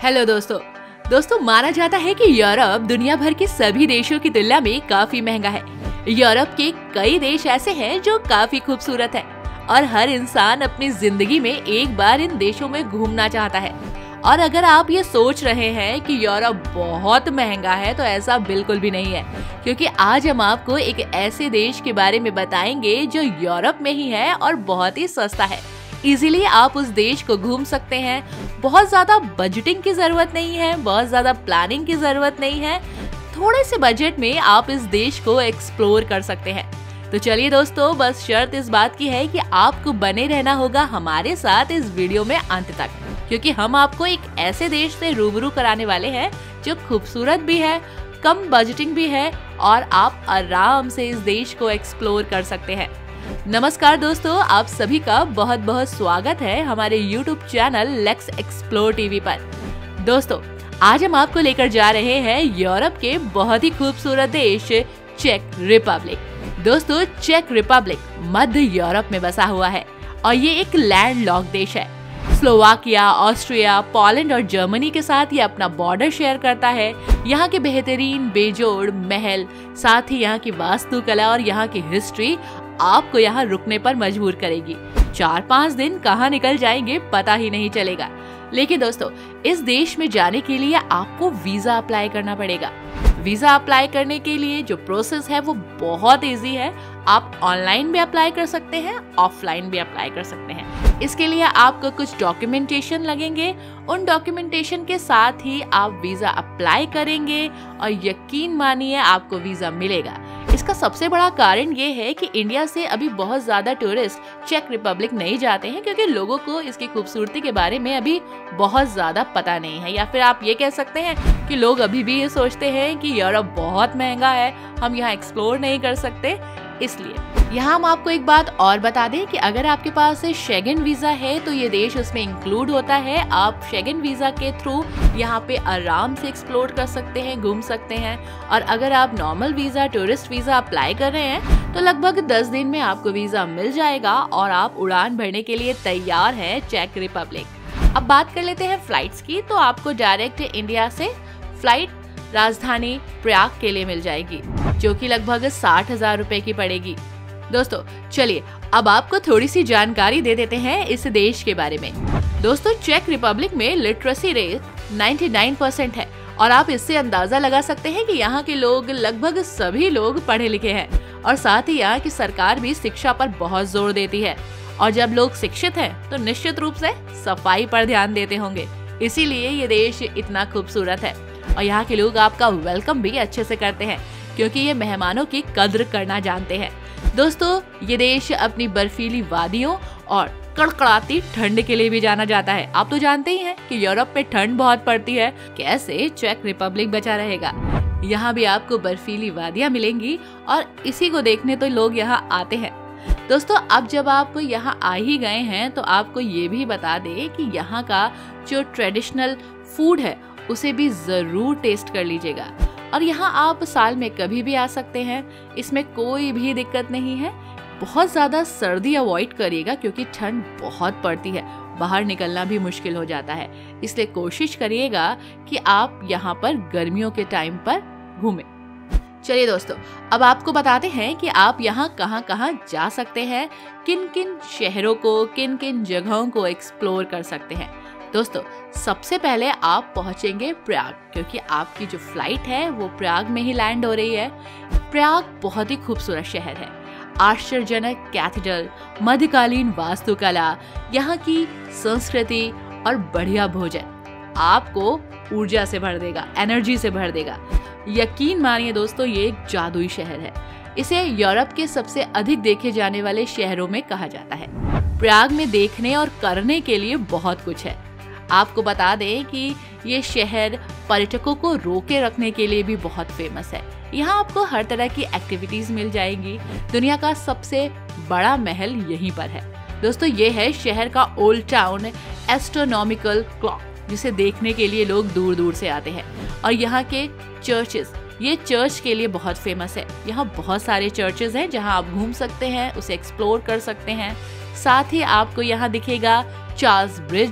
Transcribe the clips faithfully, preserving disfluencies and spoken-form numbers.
Hello दोस्तों दोस्तों माना जाता है कि यूरोप दुनिया भर के सभी देशों की तुलना में काफी महंगा है। यूरोप के कई देश ऐसे हैं जो काफी खूबसूरत है और हर इंसान अपनी जिंदगी में एक बार इन देशों में घूमना चाहता है। और अगर आप ये सोच रहे हैं कि यूरोप बहुत महंगा है तो ऐसा बिल्कुल भी नहीं है, क्योंकि आज हम आपको एक ऐसे देश के बारे में बताएंगे जो यूरोप में ही है और बहुत ही सस्ता है। इजीली आप उस देश को घूम सकते हैं। बहुत ज्यादा बजटिंग की जरूरत नहीं है, बहुत ज्यादा प्लानिंग की जरूरत नहीं है। थोड़े से बजट में आप इस देश को एक्सप्लोर कर सकते हैं। तो चलिए दोस्तों, बस शर्त इस बात की है कि आपको बने रहना होगा हमारे साथ इस वीडियो में अंत तक, क्योंकि हम आपको एक ऐसे देश से रूबरू कराने वाले हैं जो खूबसूरत भी है, कम बजटिंग भी है और आप आराम से इस देश को एक्सप्लोर कर सकते हैं। नमस्कार दोस्तों, आप सभी का बहुत बहुत स्वागत है हमारे YouTube channel let's explore TV पर। दोस्तों, आज हम आपको लेकर जा रहे हैं यूरोप के बहुत ही खूबसूरत देश चेक रिपब्लिक। दोस्तों, चेक रिपब्लिक मध्य यूरोप में बसा हुआ है और ये एक लैंडलॉक्ड देश है। स्लोवाकिया, ऑस्ट्रिया, पोलैंड और जर्मनी के साथ ये अपना बॉर्डर शेयर करता है। यहाँ के बेहतरीन बेजोड़ महल, साथ ही यहाँ की वास्तुकला और यहाँ की हिस्ट्री आपको यहाँ रुकने पर मजबूर करेगी। चार पाँच दिन कहाँ निकल जाएंगे पता ही नहीं चलेगा। लेकिन दोस्तों, इस देश में जाने के लिए आपको वीजा अप्लाई करना पड़ेगा। वीजा अप्लाई करने के लिए जो प्रोसेस है वो बहुत इजी है। आप ऑनलाइन भी अप्लाई कर सकते हैं, ऑफलाइन भी अप्लाई कर सकते हैं। इसके लिए आपको कुछ डॉक्यूमेंटेशन लगेंगे। उन डॉक्यूमेंटेशन के साथ ही आप वीजा अप्लाई करेंगे और यकीन मानिए आपको वीजा मिलेगा। इसका सबसे बड़ा कारण ये है कि इंडिया से अभी बहुत ज्यादा टूरिस्ट चेक रिपब्लिक नहीं जाते हैं, क्योंकि लोगों को इसकी खूबसूरती के बारे में अभी बहुत ज्यादा पता नहीं है। या फिर आप ये कह सकते हैं कि लोग अभी भी ये सोचते हैं कि यूरोप बहुत महंगा है, हम यहाँ एक्सप्लोर नहीं कर सकते। इसलिए यहाँ हम आपको एक बात और बता दें कि अगर आपके पास शेंगन वीजा है तो ये देश उसमें इंक्लूड होता है। आप शेंगन वीजा के थ्रू यहाँ पे आराम से एक्सप्लोर कर सकते हैं, घूम सकते हैं। और अगर आप normal visa, tourist visa apply कर रहे हैं तो लगभग दस दिन में आपको वीजा मिल जाएगा और आप उड़ान भरने के लिए तैयार है चेक रिपब्लिक। अब बात कर लेते हैं फ्लाइट्स की। तो आपको डायरेक्ट इंडिया से फ्लाइट राजधानी प्रयाग के लिए मिल जाएगी, जो कि लगभग साठ हजार रुपए की पड़ेगी। दोस्तों, चलिए अब आपको थोड़ी सी जानकारी दे देते हैं इस देश के बारे में। दोस्तों, चेक रिपब्लिक में लिटरेसी रेट निन्यानवे परसेंट है और आप इससे अंदाजा लगा सकते हैं कि यहाँ के लोग लगभग सभी लोग पढ़े लिखे हैं। और साथ ही यहाँ की सरकार भी शिक्षा पर बहुत जोर देती है। और जब लोग शिक्षित हैं तो निश्चित रूप से सफाई पर ध्यान देते होंगे, इसीलिए ये देश इतना खूबसूरत है। और यहाँ के लोग आपका वेलकम भी अच्छे से करते हैं, क्योंकि ये मेहमानों की कद्र करना जानते हैं। दोस्तों, ये देश अपनी बर्फीली वादियों और कड़कड़ाती ठंड के लिए भी जाना जाता है। आप तो जानते ही हैं कि यूरोप में ठंड बहुत पड़ती है, कैसे चेक रिपब्लिक बचा रहेगा। यहाँ भी आपको बर्फीली वादियाँ मिलेंगी और इसी को देखने तो लोग यहाँ आते हैं। दोस्तों, अब जब आप यहाँ आ ही गए हैं तो आपको ये भी बता दें कि यहाँ का जो ट्रेडिशनल फूड है उसे भी जरूर टेस्ट कर लीजिएगा। और यहाँ आप साल में कभी भी आ सकते हैं, इसमें कोई भी दिक्कत नहीं है। बहुत ज्यादा सर्दी अवॉइड करिएगा, क्योंकि ठंड बहुत पड़ती है, बाहर निकलना भी मुश्किल हो जाता है। इसलिए कोशिश करिएगा कि आप यहाँ पर गर्मियों के टाइम पर घूमें। चलिए दोस्तों, अब आपको बताते हैं कि आप यहाँ कहाँ कहाँ जा सकते हैं, किन किन शहरों को, किन किन जगहों को एक्सप्लोर कर सकते हैं। दोस्तों, सबसे पहले आप पहुंचेंगे प्रयाग, क्योंकि आपकी जो फ्लाइट है वो प्रयाग में ही लैंड हो रही है। प्रयाग बहुत ही खूबसूरत शहर है। आश्चर्यजनक कैथेड्रल, मध्यकालीन वास्तुकला, यहाँ की संस्कृति और बढ़िया भोजन आपको ऊर्जा से भर देगा, एनर्जी से भर देगा। यकीन मानिए दोस्तों, ये एक जादुई शहर है। इसे यूरोप के सबसे अधिक देखे जाने वाले शहरों में कहा जाता है। प्रयाग में देखने और करने के लिए बहुत कुछ है। आपको बता दें कि ये शहर पर्यटकों को रोके रखने के लिए भी बहुत फेमस है। यहाँ आपको हर तरह की एक्टिविटीज मिल जाएंगी। दुनिया का सबसे बड़ा महल यहीं पर है। दोस्तों, ये है शहर का ओल्ड टाउन एस्ट्रोनॉमिकल क्लॉक, जिसे देखने के लिए लोग दूर दूर से आते हैं। और यहाँ के चर्चेस, ये चर्च के लिए बहुत फेमस है। यहाँ बहुत सारे चर्चेस हैं जहाँ आप घूम सकते हैं, उसे एक्सप्लोर कर सकते हैं। साथ ही आपको यहाँ दिखेगा चार्ल्स ब्रिज,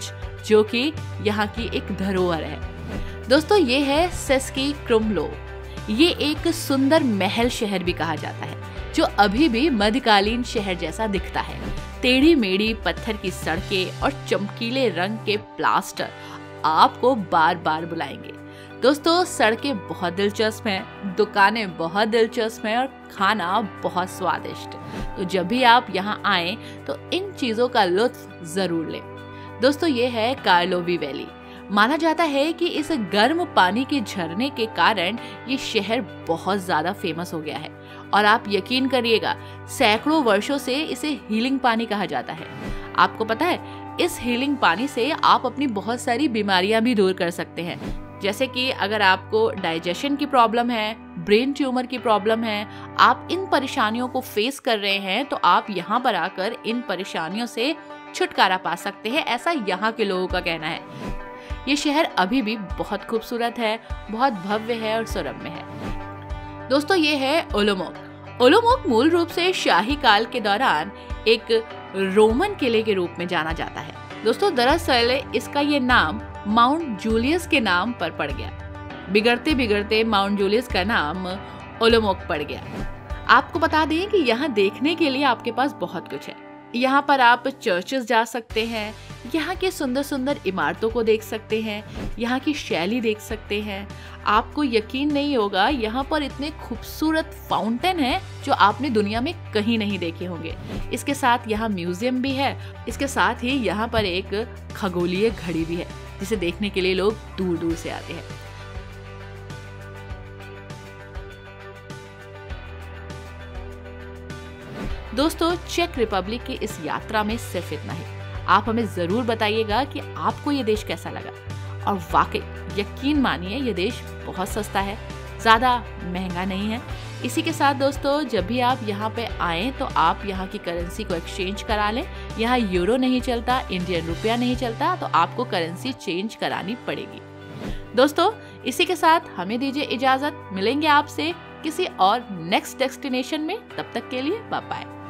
जो कि यहाँ की एक धरोहर है। दोस्तों ये है सेस्की क्रुमलो। ये एक सुंदर महल शहर भी कहा जाता है जो अभी भी मध्यकालीन शहर जैसा दिखता है। टेढ़ी मेढ़ी पत्थर की सड़कें और चमकीले रंग के प्लास्टर आपको बार बार बुलाएंगे। दोस्तों सड़कें बहुत दिलचस्प हैं, दुकानें बहुत दिलचस्प हैं और खाना बहुत स्वादिष्ट। तो जब भी आप यहाँ आए तो इन चीजों का लुत्फ जरूर लें। दोस्तों ये है कार्लोवी वैली। माना जाता है कि इस गर्म पानी के झरने के कारण ये शहर बहुत ज्यादा फेमस हो गया है और आप यकीन करिएगा सैकड़ों वर्षों से इसे हीलिंग पानी कहा जाता है। आपको पता है इस हीलिंग पानी से आप अपनी बहुत सारी बीमारियां भी दूर कर सकते हैं, जैसे कि अगर आपको डाइजेशन की प्रॉब्लम है, ब्रेन ट्यूमर की प्रॉब्लम है, आप इन परेशानियों को फेस कर रहे हैं तो आप यहाँ पर आकर इन परेशानियों से छुटकारा पा सकते हैं, ऐसा यहाँ के लोगों का कहना है। ये शहर अभी भी बहुत खूबसूरत है, बहुत भव्य है और सुरम्य है। दोस्तों ये है ओलोमोक। ओलोमोक मूल रूप से शाही काल के दौरान एक रोमन किले के रूप में जाना जाता है। दोस्तों दरअसल इसका ये नाम माउंट जूलियस के नाम पर पड़ गया। बिगड़ते बिगड़ते माउंट जूलियस का नाम ओलोमोक पड़ गया। आपको बता दें कि यहाँ देखने के लिए आपके पास बहुत कुछ है। यहाँ पर आप चर्चेस जा सकते हैं, यहाँ के सुंदर सुंदर इमारतों को देख सकते हैं, यहाँ की शैली देख सकते हैं। आपको यकीन नहीं होगा यहाँ पर इतने खूबसूरत फाउंटेन हैं जो आपने दुनिया में कहीं नहीं देखे होंगे। इसके साथ यहाँ म्यूजियम भी है। इसके साथ ही यहाँ पर एक खगोलीय घड़ी भी है जिसे देखने के लिए लोग दूर दूर से आते हैं। दोस्तों चेक रिपब्लिक की इस यात्रा में सिर्फ इतना ही। आप हमें जरूर बताइएगा कि आपको ये देश कैसा लगा। और वाकई यकीन मानिए ये देश बहुत सस्ता है, ज़्यादा महंगा नहीं है। इसी के साथ दोस्तों जब भी आप यहाँ पे आएँ तो आप यहाँ की करेंसी को एक्सचेंज करा लें। यहाँ यूरो नहीं चलता, इंडियन रुपया नहीं चलता, तो आपको करेंसी चेंज करानी पड़ेगी। दोस्तों इसी के साथ हमें दीजिए इजाज़त। मिलेंगे आपसे किसी और नेक्स्ट डेस्टिनेशन में। तब तक के लिए बाय बाय।